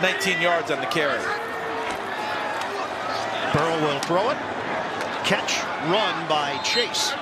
19 yards on the carry. Burrow will throw it. Catch, run by Chase.